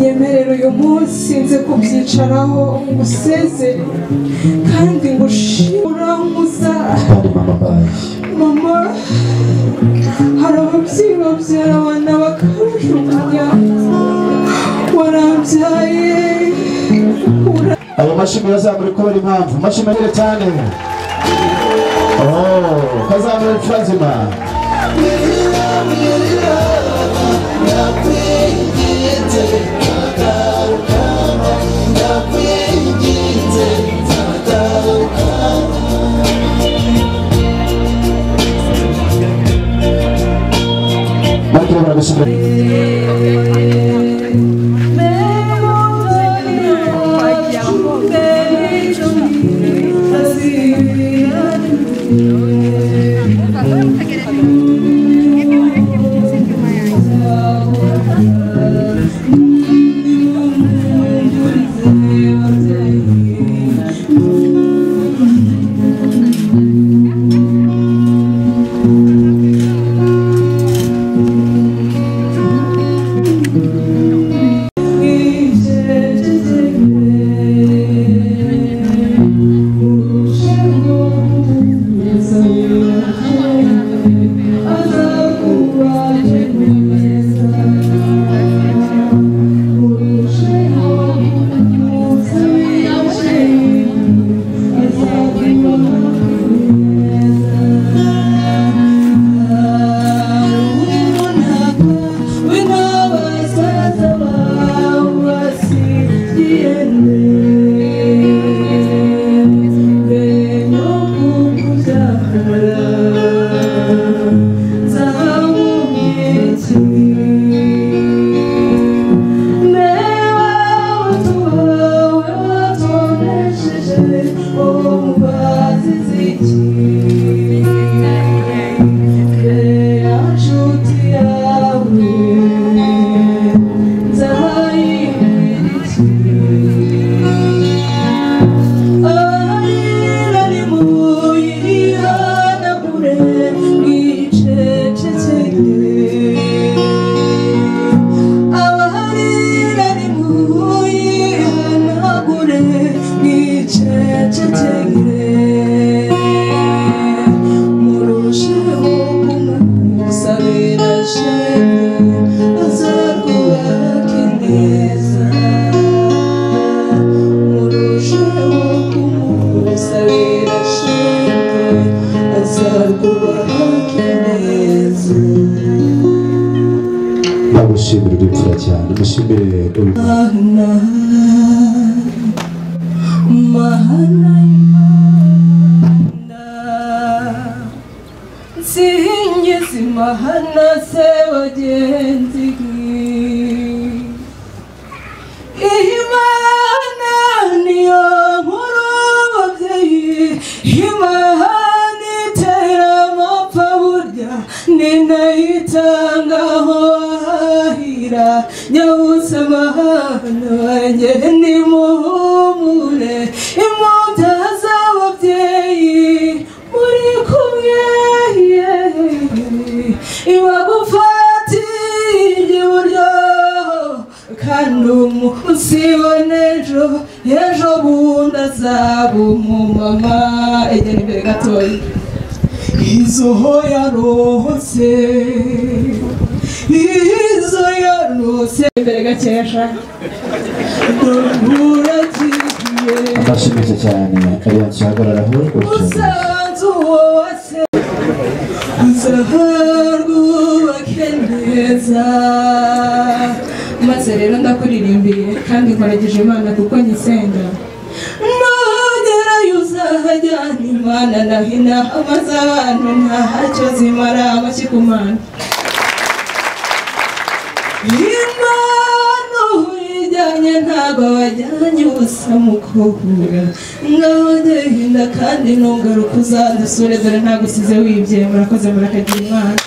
unyemerere uyu munsi nze kubyicaraho ngusezere kandi ngushimura muza mama hari ababyeyi babyara abana bakabajugunya warambyaye abo mashimwe yazamuri ko bari impamvu mashimwe cyane kazamuri Franzima maze rero ndakuririmbiye kandi nkorageje Imana kuko nyisenga nogerayo uzahajyana Imana nahina amaze abantu ntacyo zimara amashyi ku Mana Imana uyijyanye ntabwo wajyanye ubusa mukobwa ngaho genda kandi ntungaruka uzadusure dore ntagusize wibye murakoze murakagira Imana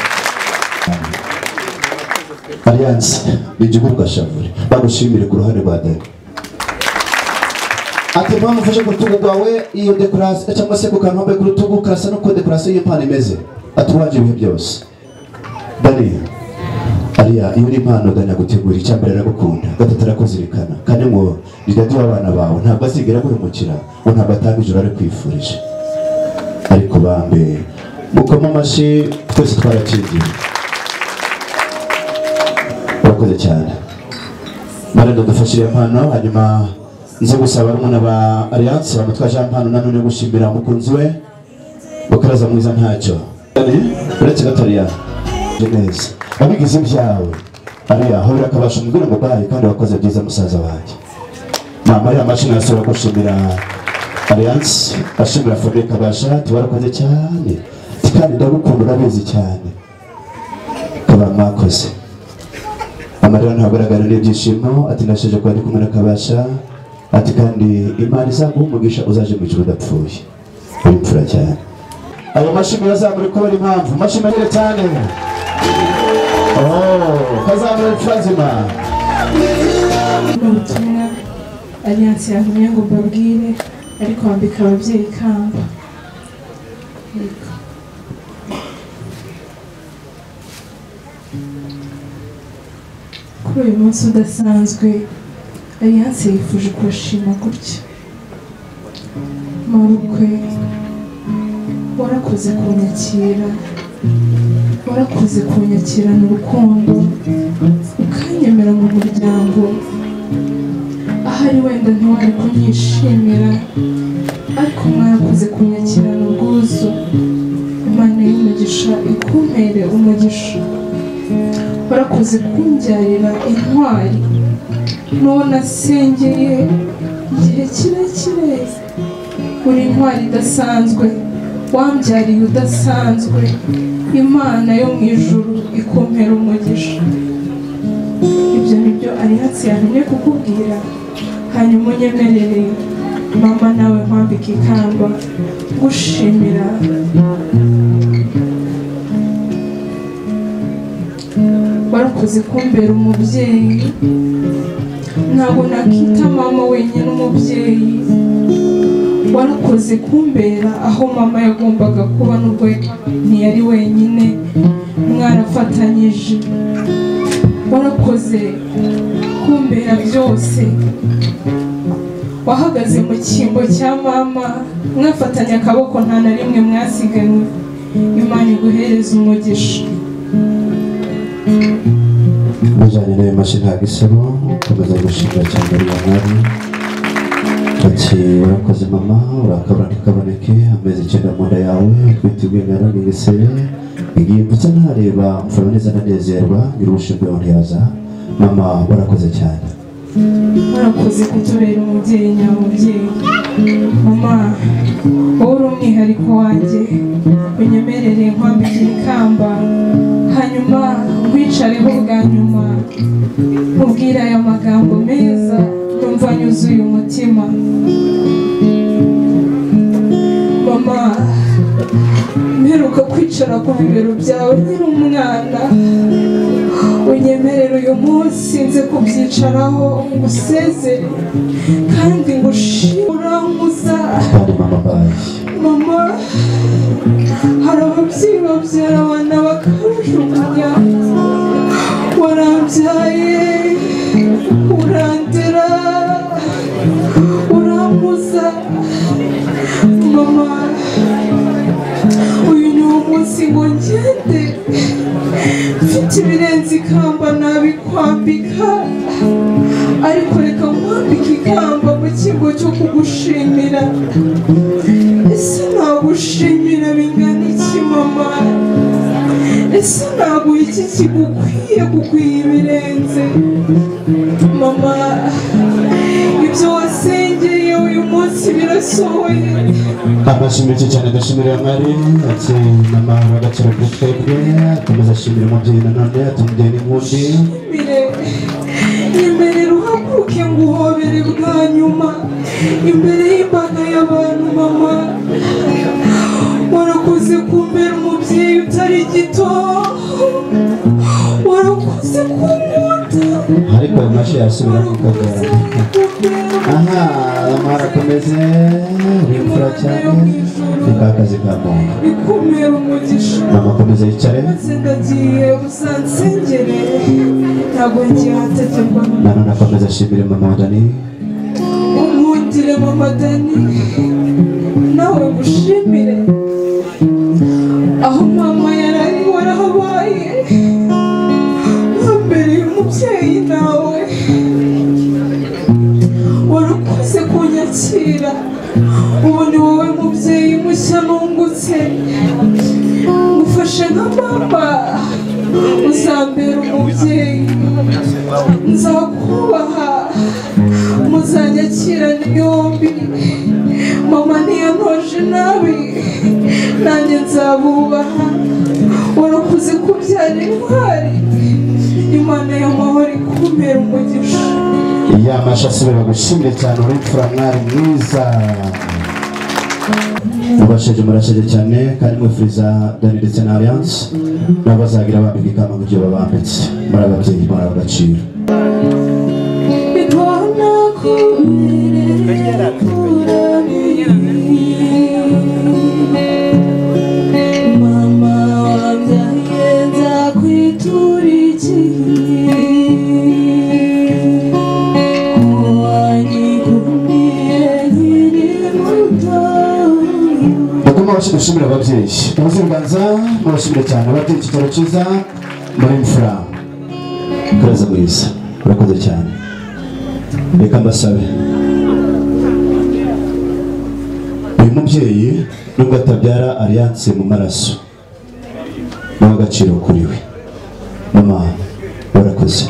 Alliance bijugu gashavure bagushimire ku ruhande rwa Dani ati mwamufashe ku rutugu rwawe iyo decoration cyangwa se ku kantombe ku rutugu kasa no ko decoration y'impano imeze atuwaje ibihe byose Dani ariya iyo uri impano danya gutegura icyambere aragukunda gatatu arakuzirikana kandi ngo ridadi w'abana bawe ntabwo azigera guhemukira ngo ntabwo atanga ijoro ari kwifurije ariko bambe mukoma amashyi twese twarakingiye urakoze cyane marendo dufashire impano hanyuma nze gusaba rumuna ba Alliance bamutwaje impano nanone gushimira umukunzi we bakaraza mwiza ntacyo uretse gatariya neza abigize ibyawe ariya aho birakabasha mbwira ngo bayi kandi wakoze byiza musaza wanjye mama ya mashini asura gushimira Alliance ashimira Fabrice Kabasha twarakoze cyane kandi ndagukunda urabizi cyane kaba mwakoze amarira ntagaragara n'ibyishimo ati nasheje kwa ndi kumwe na Kabasha ati kandi Imana izaguha umugisha uzaje mu ijuru udapfuye uripfura cyane abo mashini yazamuri ko bari impamvu mashini agire cyane kazamura impfazima ubutumwa Alliance yavuye ngo mbabwire ariko wambika ababyeyi ikamba kuri uyu munsi udasanzwe Alliance yifuje kubashima gutya mabukwe warakoze kunyakira warakoze kunyakirana urukundo ukanyemera mu muryango ahari wenda ntiwari kunyishimira ariko mwarakoze kunyakirana ubwuzu Imana y'umugisha ikumpere umugisha warakoze kumbyarira intwari n'uwo nasengeye igihe kirekire uri intwari idasanzwe wambyariye udasanzwe Imana yo mu ijuru ikumpera umugisha ibyo nibyo Alliance yamenye kukubwira hanyuma unyemerere mama nawe nkwambika ikamba gushimira warakoze kumbera umubyeyi ntabwo nakita mama wenyine umubyeyi warakoze kumbera aho mama yagombaga kuba nubwo ntiyari wenyine mwarafatanyije warakoze kumbera byose wahagaze mu cyimbo cya mama mwafatanya akaboko nta na rimwe mwasiganwe Imana iguhereza umugisha mujyanye n'ayo mashini ntagisebo komeza gushimira cyane uriya mwari ati warakoze mama urakabura ntikaboneke amezi 9 mu nda yawe twiteguye ngana n'igisebe igihe mvutse ntareba mfura neza nanezerwa nyir'ubushinzwe ntiyaza mama warakoze cyane warakoze kutubera umubyeyi nyamubyeyi mama wowe uri umwihariko wanjye unyemerere nkwambikira ikamba hanyuma nkwicareho bwa nyuma nkubwire aya magambo meza numva nyuzuye umutima mama mperuka kwicara ku bibero byawe nkiri umwana unyemerere uyu munsi nze kubyicaraho ngusezere kandi ngushimira nkuza mama hari ababyeyi babyara abana bakabajugunya warambyaye urandera urampuza mama uyu ni umunsi ngo ngende mfite ibirenze ikamba nabikwambika ariko reka nkwambike ikamba mu kigo cyo kugushimira ese nagushimira bingana iki mama ese naguha iki kigukwiye kugwiye ibirenze mama ibyo wasengeye uyu munsi birasohoye amashimire cyane gashimira mwari ati mama bagacira kuri twebwe akomeza ashimira umubyeyi nanone atumubyeyi n'inkundi nyemerera uhaguruke ngo uhobere bwa nyuma imbere y'imbaga y'abantu mama warakoze kumbera umubyeyi utari gito warakoze kunkunda ariko ayo mashi yasubira kukagara aha mwarakomeze wimfura cyane ni kakazi ka muntu ikumira umugisha mama komeza yicare maze ndagiye usansengere ntabwo ngiye ahategekwa nanone akomeza ashimire mama Dani umwungire mama Dani nawe gushimire aho mama yarari warahabaye mbere y'umubyeyi nawe warakoze kunyakira ubu ni wowe mubyeyi mushya nungutse ngufashe nka mama uzambera umubyeyi nzakubaha muzanyakirana yombi mama ntiyantoje nabi nanjye nzabubaha warakuze kubyara intwari imana y'amahoro ikumpera umugisha yamasha asubira gushimire cyane uripfura mwari mwiza mubasheje murasheje cyane kandi mwifuriza Dani ndetse na Alliance n'abazagira bambika ikamba mu gihe babambitse muri ababyeyi muri agaciro mama wabyaye nzakwiturikiye dushimira ababyeyi ubuziganza mubashimire cyane ababyeyi ikitaro cyiza muri imfura kureza mwiza urakoze cyane reka mbasabe uyu mubyeyi nubwo atabyara Alliance mu maraso ni agaciro kuri we mama warakoze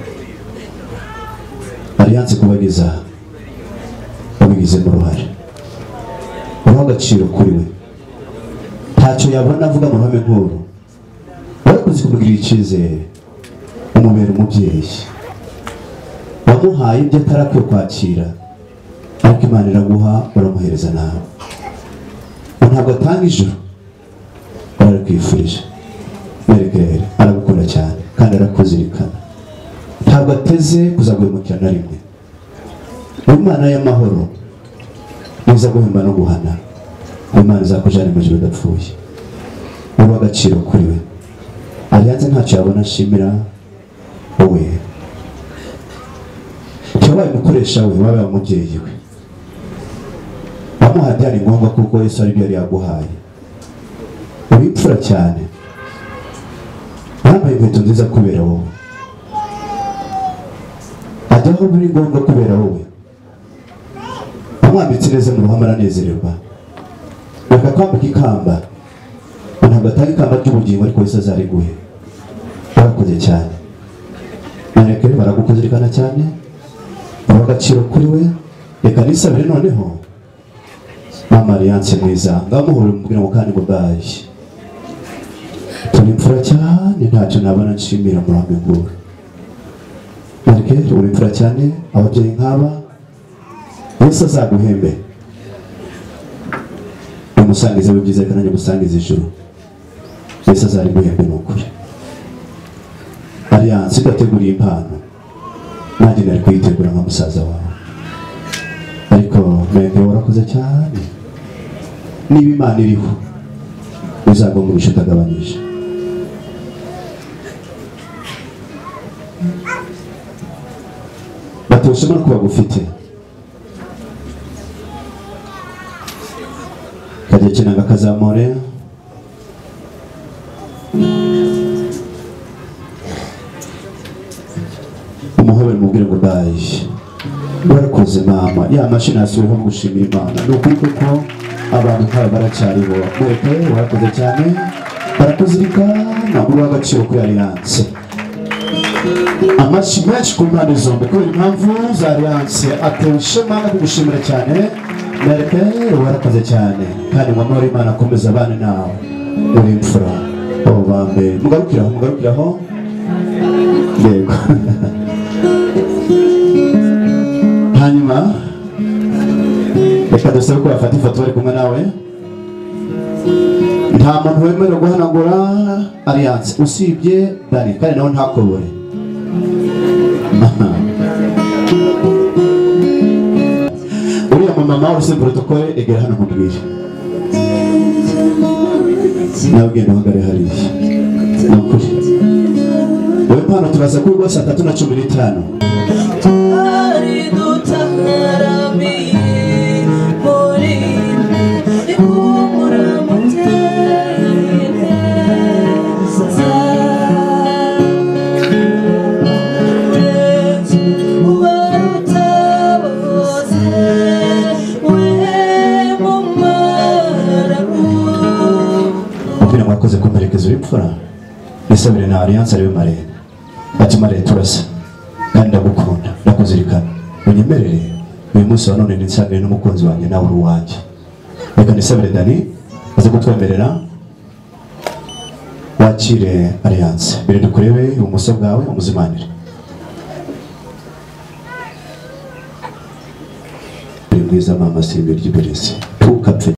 Alliance kubageza wabigizemo uruhare uriho agaciro kuri we ntacyo yabona avuga mu ruhame nkuru warakoze kumugirira icyizere umubera umubyeyi wamuhaye ibyo atarakwiye kwakira ariko Imana iraguha uramuhereza nawe ntabwo atanga ijuru ararikwifurije merekere aragukunda cyane kandi arakuzirikana ntabwo ateze kuzaguhemukira na rimwe Imana y'amahoro niza guhemba no guhana Imana izakujana mu gihe udapfuye uri agaciro kuri we Alliance ntacyo yabona ashimira wowe cyabaye umukoresha we wabaye umubyeyi we wamuhaye byari ngombwa kuko Yesu ari byo yari yaguhaye uripfura cyane wambaye inkweto nziza kubera wowe ajyaho biri ngombwa kubera wowe wamwambitse neza mu ruhame aranezererwa akakwambika ikamba ntabwo atanga ikamba ry'ubugingo ariko Yesu azariguhe warakoze cyane nareke baragukuzirikana cyane uri agaciro kuri we reka nisabire noneho mama Alliance mwiza ngamuhore mubwira ngo kandi mubaye turi imfura cyane ntacyo nabona nshimira muri amigura nareke uri imfura cyane ababyeyi nk'aba Yesu azaguhembe umusangiza w'ibyiza reka nanjye gusangiza ijuru Yesu azariguhembe ni ukuri Alliance udateguriye impano nanjye nari kuyitegura nka musaza wawe ariko mwenge warakoze cyane niba Imana iriho uzagwa mu bice utagabanyije batewushema no kuba gufite kajya kinanga kazamure umuhobere mubwire ngo bayi warakoze mama ya mashini yasubiyeho gushimira Imana ni ukuri koko abantu nk'aba baracyariho mwereke warakoze cyane barakuzirikana uri w'agaciro kuri Alliance amashyi menshi ku mpande zombi kubera impamvu za Alliance atewe ishema no kugushimira cyane mwereke warakoze cyane kandi mama w'Imana akomeza abana nawe uri imfura abo bambe mugarukiraho yego hanyuma reka dusabe ko bafata ifoto bari kumwe nawe nta muntu wemerewe guhanagura Alliance usibye Dani kandi nawe ntakobore amahoro se protocole egera hano mubwire nawe ugenda uhagare hariya ni ukuri wowe mpano turaza kuri rwose 3:15 mwakoze kumperekeza uripfura nisabire na Alliance ariwe Marene ati Marene turasa kandi ndagukunda ndakuzirikana unyemerere uyu munsi wa none ninsangire n'umukunzi wanjye nawe uri uwanjye reka nisabire Dani aze kutwemerera wakire Alliance mbere dukurebe ibumoso bwawe umuzimanire mwiza mama simbi ry'Iburezi tukapfe